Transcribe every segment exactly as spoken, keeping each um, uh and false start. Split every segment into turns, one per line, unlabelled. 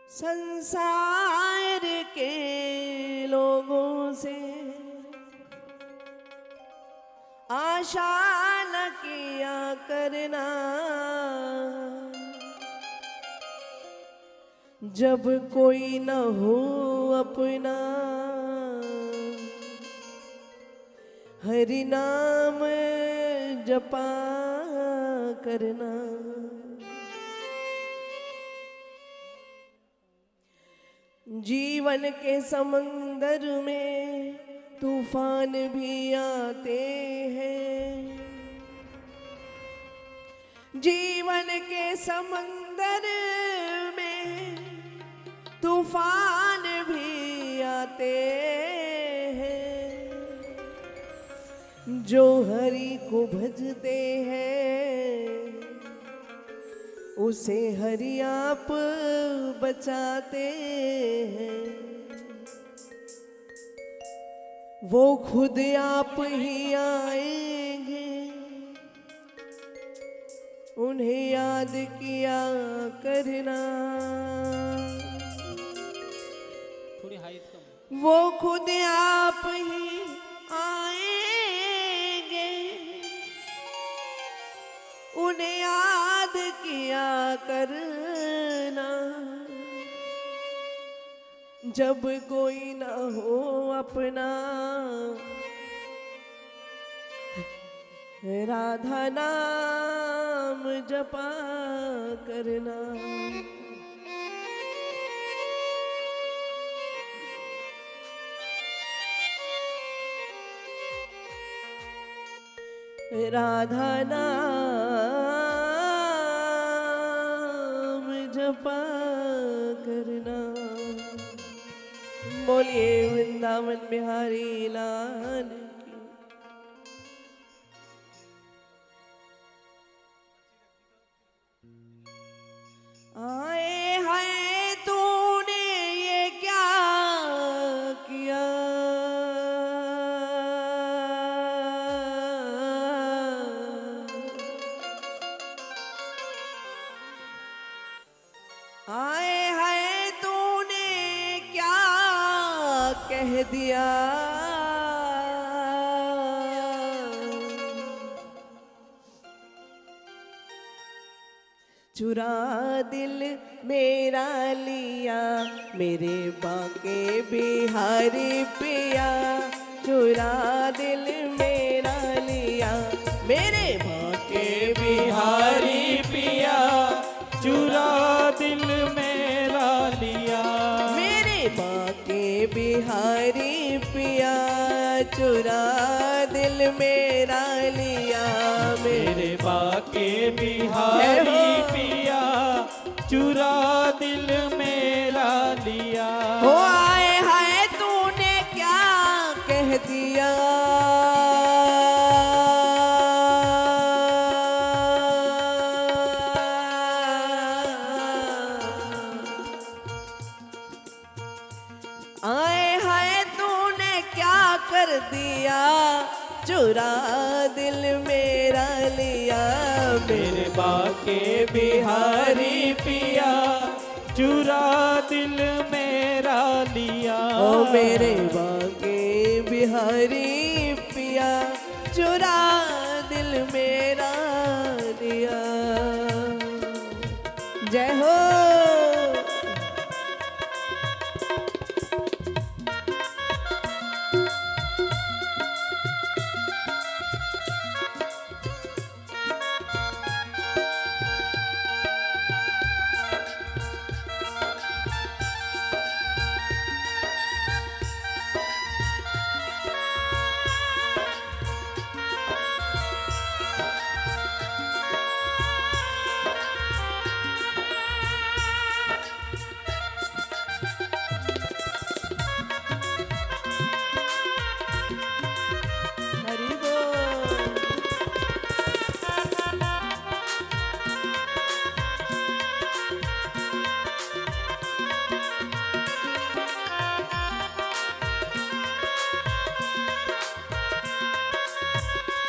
संसार के लोगों से आशा न किया करना, जब कोई न हो अपना हरि नाम जपा करना। जीवन के समंदर में तूफान भी आते हैं, जीवन के समंदर में तूफान भी आते हैं। जो हरि को भजते हैं उसे हरि आप बचाते हैं। वो खुद आप ही आएंगे, उन्हें याद किया करना।
थोड़ी हाइट कम।
वो खुद आप ही आएंगे, उन्हें याद किया करना। जब कोई ना हो अपना राधा नाम जपा करना। राधा नाम जपा करना। बोलिए वृंदावन बिहारी लाल की। आए हाय तूने ये क्या किया, आए हाय तूने क्या कह दिया। चुरा दिल मेरा लिया मेरे बाके बिहारी पिया, चुरा दिल मेरा लिया मेरे बाके बिहारी पिया,
चुरा दिल मेरा लिया
मेरे बाके बिहारी पिया, चुरा दिल मेरा लिया
मेरे बाके बिहारी पिया, चुरा दिल मेरा लिया।
हो आए हाय तूने क्या कह दिया। आए हाय तूने क्या कर दिया, चुरा दिल मेरा लिया
मेरे बाके बिहारी पिया, चुरा दिल मेरा लिया।
ओ मेरे बाके बिहारी पिया, चुरा दिल मेरा लिया। जय हो।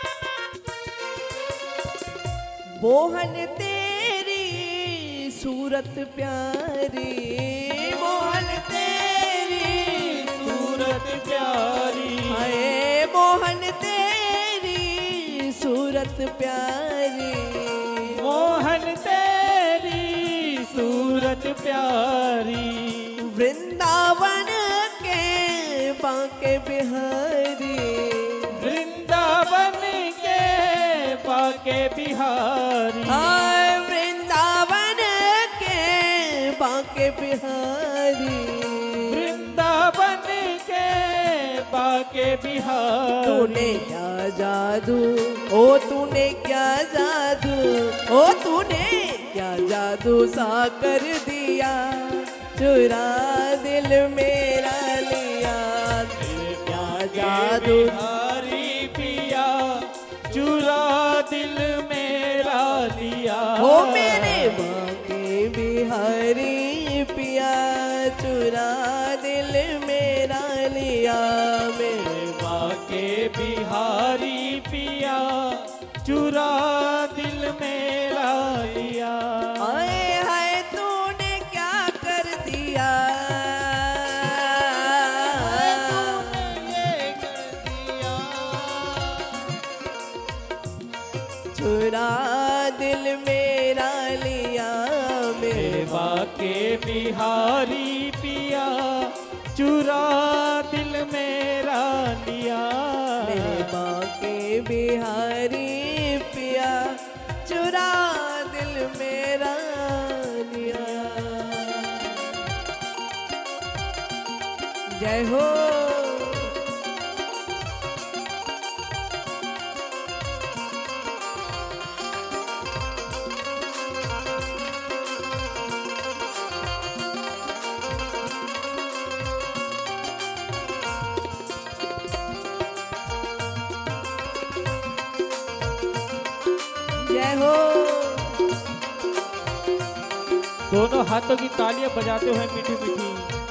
मोहन तेरी सूरत सूरत प्यारी, मोहन तेरी
सूरत प्यारी,
हाय मोहन तेरी सूरत प्यारी,
मोहन तेरी सूरत प्यारी।
वृंदावन के बांके बिहारी,
वृंदावन के बांके बिहारी,
हाय वृंदावन के बांके बिहारी,
वृंदावन के बांके बिहारी।
तूने क्या जादू, ओ तूने क्या जादू, ओ तूने क्या जादू सा कर दिया, चुरा दिल मेरा लिया। क्या जादू
बिहारी पिया, चुरा दिल मेरा लिया।
ओ मेरे बांके बिहारी पिया, चुरा दिल मेरा लिया। मेरे
बांके बिहारी पिया, चुरा दिल मेरा लिया।
आए हाय तूने क्या कर दिया,
ये कर दिया,
चुरा दिल मेरा लिया। मेरे
बांके बिहारी पिया, चुरा दिल मेरा लिया।
मेरे बांके बिहारी पिया, चुरा दिल मेरा लिया। जय हो। जय हो।
दोनों हाथों की तालियां बजाते हुए मीठी मीठी।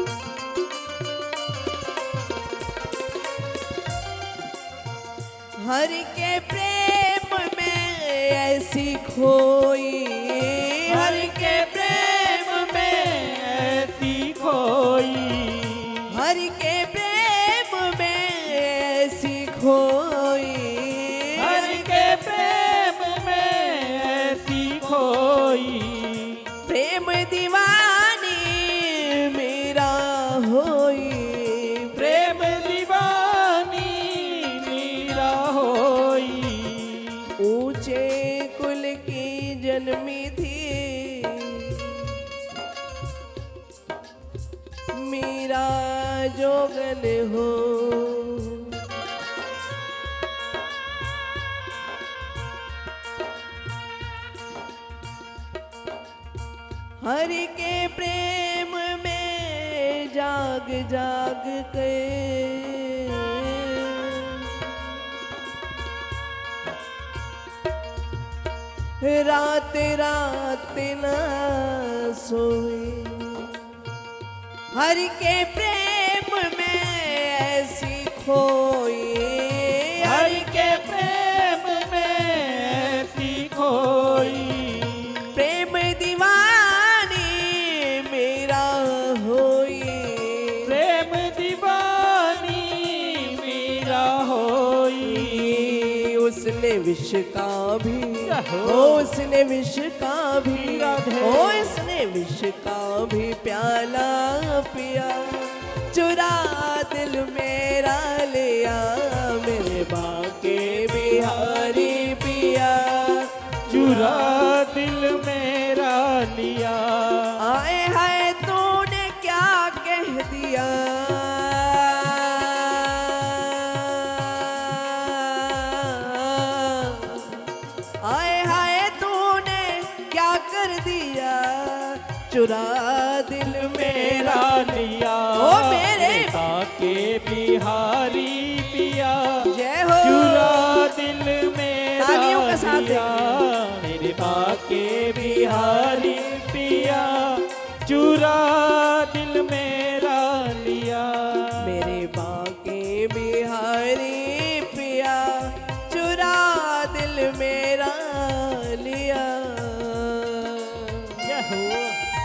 हर के प्रेम में ऐसी खोई,
हर के प्रेम में ऐसी खोई,
हर के प्रेम में ऐसी खोई,
हर के प्रेम में ऐसी खोई।
प्रेम दीवानी मेरा होई,
प्रेम दीवानी मेरा होई।
ऊंचे कुल की जन्मी थी, मीरा जोगन हो। हरि के प्रेम में जाग जाग के रात रात ना सोए। हरि के प्रेम में ऐसी खोई,
हरि के प्रेम में ऐसी खोई।
प्रेम दीवानी मेरा होई,
प्रेम दीवानी मेरा होई।
उसने विष का भी,
हो।
ओ उसने विष का भी,
राधे।
ओ उसने विष का भी प्याला पिया, चुरा दिल मेरा लिया। मेरे बांके बिहारी पिया,
चुरा दिल मेरा लिया।
आए हाय तूने क्या कह दिया, आए हाय तूने क्या कर दिया, चुरा दिल मेरा।
मेरा लिया।
ओ मेरे
बांके बिहारी पिया,
जय हो।
चुरा दिल मेरा
तालियों के साथ
लिया। मेरे बांके बिहारी पिया, चुरा दिल मेरा लिया।
मेरे बांके बिहारी पिया, चुरा दिल मेरा लिया।
जय हो।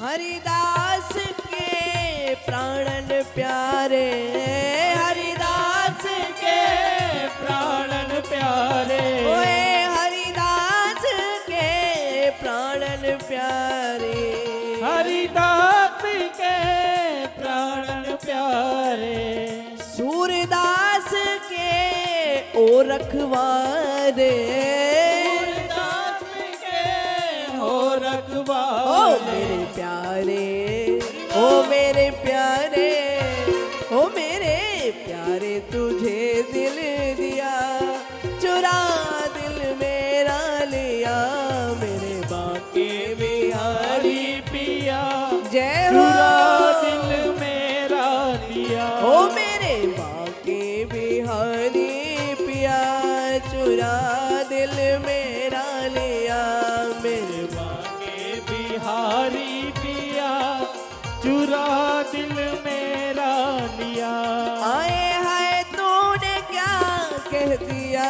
हरिदास के प्राणन प्यारे, हरिदास
के प्राणन प्यारे,
ओए हरिदास के प्राणन प्यारे,
हरिदास के प्राणन प्यारे,
सूरदास के ओ रखवारे,
सूरदास के हो रखवारे,
ओ मेरे प्यारे, ओ मेरे प्यारे, ओ मेरे प्यारे तुझे दिल दिया, चुरा दिल मेरा लिया, मेरे बाके बिहारी
पिया
जय हो,
चुरा दिल मेरा लिया,
ओ मेरे बाके बिहारी पिया, चुरा दिल मेरा लिया, मेरे
बाके बिहारी पिया चुरा दिल मेरा लिया।
आए हाय तूने क्या कह दिया,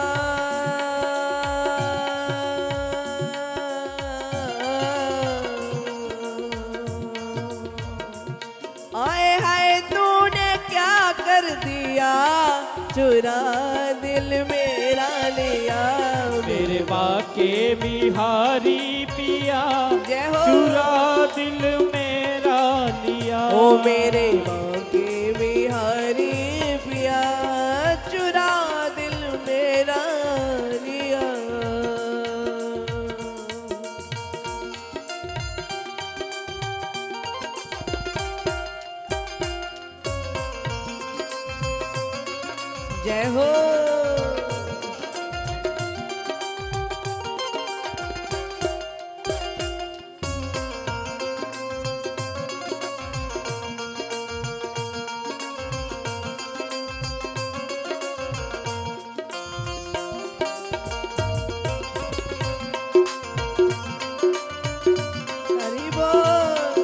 आए हाय तूने क्या कर दिया, चुरा दिल मेरा लिया,
मेरे बाके बिहारी पिया
जय हो,
चुरा दिल मेरा लिया,
ओ मेरे बाके बिहारी पिया, चुरा दिल मेरा लिया। जय हो, हरि बोल।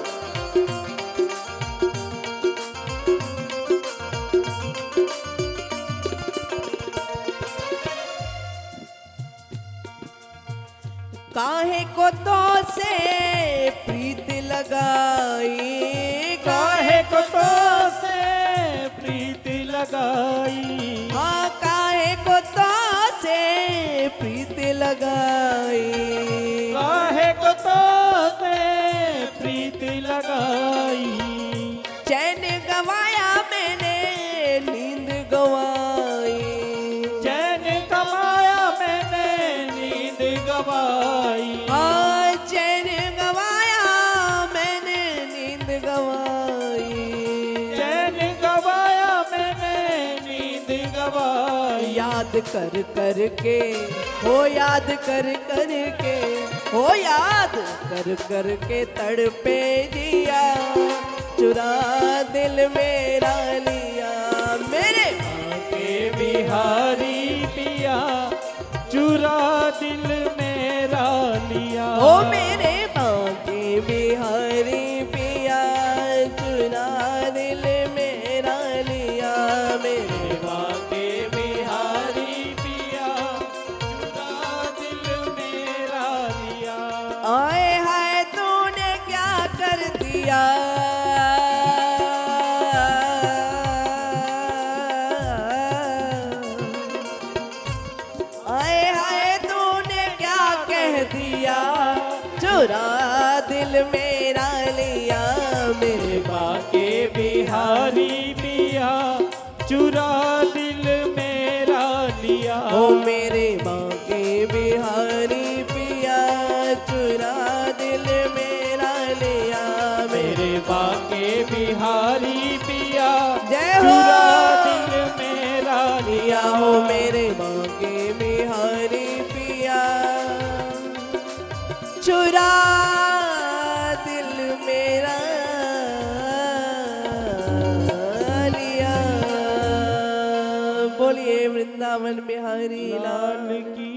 काहे को तो से प्रीत लगाई,
काहे को तो से प्रीति लगाई,
हाँ काहे को तो से प्रीत लगाई,
काहे को तो से प्रीति लगाई,
चैन गवाया मैंने नींद गवाई,
चैन कमाया मैंने नींद गवाई,
हाँ चैन गवाया मैंने नींद गवाई,
चैन गवाया मैंने नींद गवाई,
याद कर कर के हो याद कर कर के हो याद कर कर के तड़पे जिया, चुरा दिल मेरा लिया, मेरे
बाके बिहारी पिया चुरा दिल मेरा लिया,
ओ मेरे बाके बिहारी पिया, चुरा दिल मेरा लिया, मेरे
बाके बिहारी पिया चुरा दिल मेरा लिया,
आए हाय तूने क्या कर दिया, आए हाय तूने क्या कह दिया, चुरा दिल मेरा लिया, मेरे
बाके बिहारी पिया चुरा दिल मेरा लिया,
ओ मेरे बाके बिहारी पिया, चुरा दिल मेरा लिया,
मेरे बाके बिहारी पिया
जय हो,
चुरा दिल मेरा
लिया हो मेरे बाके बिहारी पिया, चुरा दिल मेरा लिया। बोलिए वृंदावन बिहारी लाल
लाल की